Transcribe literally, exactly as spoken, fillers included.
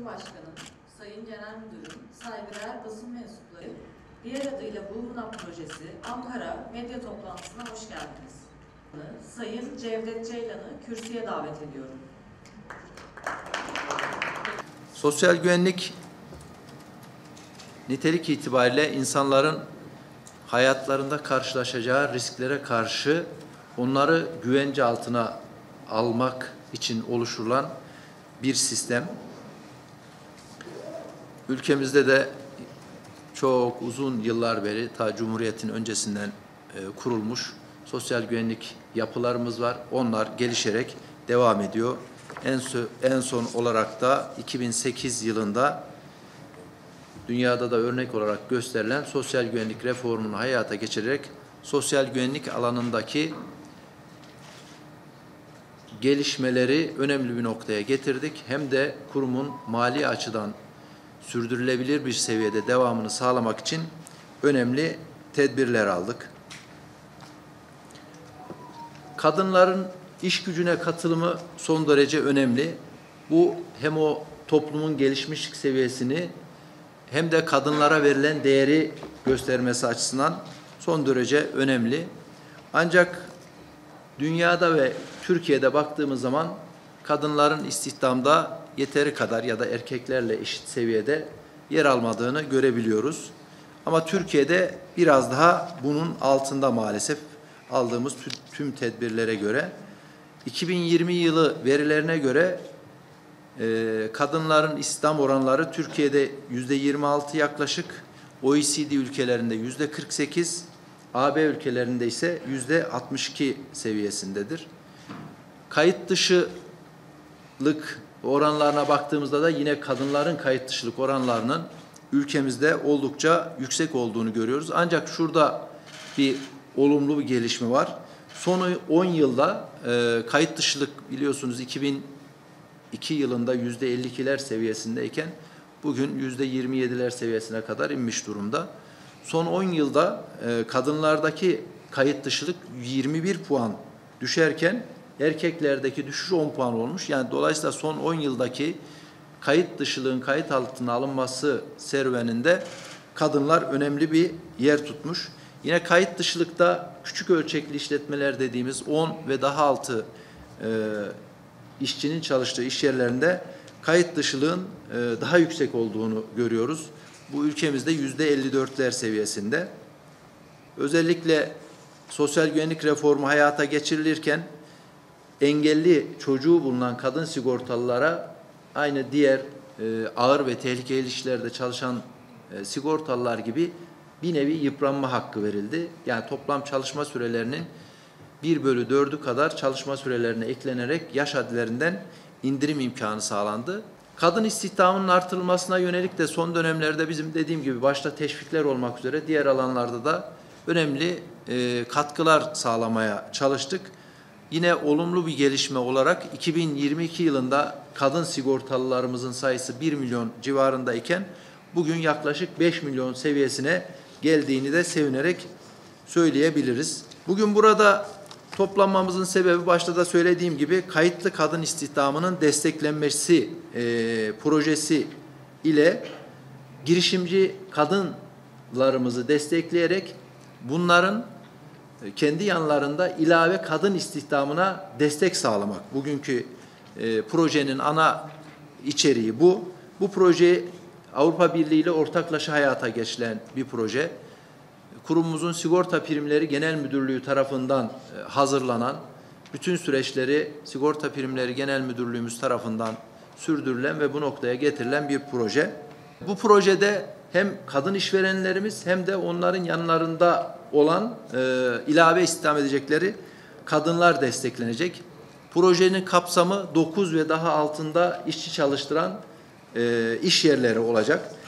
Cumhurbaşkanım, Sayın Genel Müdürüm, saygıdeğer basın mensupları, diğer adıyla Bulunap Projesi Ankara medya toplantısına hoş geldiniz. Sayın Cevdet Ceylan'ı kürsüye davet ediyorum. Sosyal güvenlik nitelik itibariyle insanların hayatlarında karşılaşacağı risklere karşı onları güvence altına almak için oluşturulan bir sistem. Ülkemizde de çok uzun yıllar beri, ta Cumhuriyet'in öncesinden e, kurulmuş sosyal güvenlik yapılarımız var. Onlar gelişerek devam ediyor. En, en son olarak da iki bin sekiz yılında dünyada da örnek olarak gösterilen sosyal güvenlik reformunu hayata geçirerek sosyal güvenlik alanındaki gelişmeleri önemli bir noktaya getirdik. Hem de kurumun mali açıdan sürdürülebilir bir seviyede devamını sağlamak için önemli tedbirler aldık. Kadınların iş gücüne katılımı son derece önemli. Bu hem o toplumun gelişmişlik seviyesini hem de kadınlara verilen değeri göstermesi açısından son derece önemli. Ancak dünyada ve Türkiye'de baktığımız zaman kadınların istihdamda yeteri kadar ya da erkeklerle eşit seviyede yer almadığını görebiliyoruz. Ama Türkiye'de biraz daha bunun altında maalesef aldığımız tüm tedbirlere göre. iki bin yirmi yılı verilerine göre e, kadınların istihdam oranları Türkiye'de yüzde yirmi altı yaklaşık, O E C D ülkelerinde yüzde kırk sekiz, A B ülkelerinde ise yüzde altmış iki seviyesindedir. Kayıt dışılık oranlarına baktığımızda da yine kadınların kayıt dışılık oranlarının ülkemizde oldukça yüksek olduğunu görüyoruz. Ancak şurada bir olumlu bir gelişme var. Son on yılda e, kayıt dışılık biliyorsunuz iki bin iki yılında yüzde elli ikiler seviyesindeyken bugün yüzde yirmi yediler seviyesine kadar inmiş durumda. Son on yılda e, kadınlardaki kayıt dışılık yirmi bir puan düşerken erkeklerdeki düşüş on puan olmuş. Yani dolayısıyla son on yıldaki kayıt dışılığın kayıt altına alınması serüveninde kadınlar önemli bir yer tutmuş. Yine kayıt dışılıkta küçük ölçekli işletmeler dediğimiz on ve daha altı e, işçinin çalıştığı iş yerlerinde kayıt dışılığın e, daha yüksek olduğunu görüyoruz. Bu ülkemizde yüzde elli dörtler seviyesinde. Özellikle sosyal güvenlik reformu hayata geçirilirken engelli çocuğu bulunan kadın sigortalılara aynı diğer e, ağır ve tehlikeli işlerde çalışan e, sigortalılar gibi bir nevi yıpranma hakkı verildi. Yani toplam çalışma sürelerinin bir bölü dördü kadar çalışma sürelerine eklenerek yaş haddlerinden indirim imkanı sağlandı. Kadın istihdamının artırılmasına yönelik de son dönemlerde bizim dediğim gibi başta teşvikler olmak üzere diğer alanlarda da önemli e, katkılar sağlamaya çalıştık. Yine olumlu bir gelişme olarak iki bin yirmi iki yılında kadın sigortalılarımızın sayısı bir milyon civarındayken bugün yaklaşık beş milyon seviyesine geldiğini de sevinerek söyleyebiliriz. Bugün burada toplanmamızın sebebi başta da söylediğim gibi kayıtlı kadın istihdamının desteklenmesi e, projesi ile girişimci kadınlarımızı destekleyerek bunların kendi yanlarında ilave kadın istihdamına destek sağlamak. Bugünkü e, projenin ana içeriği bu. Bu proje Avrupa Birliği ile ortaklaşa hayata geçilen bir proje. Kurumumuzun Sigorta Primleri Genel Müdürlüğü tarafından e, hazırlanan, bütün süreçleri Sigorta Primleri Genel Müdürlüğümüz tarafından sürdürülen ve bu noktaya getirilen bir proje. Bu projede hem kadın işverenlerimiz hem de onların yanlarında olan e, ilave istihdam edecekleri kadınlar desteklenecek. Projenin kapsamı dokuz ve daha altında işçi çalıştıran e, iş yerleri olacak.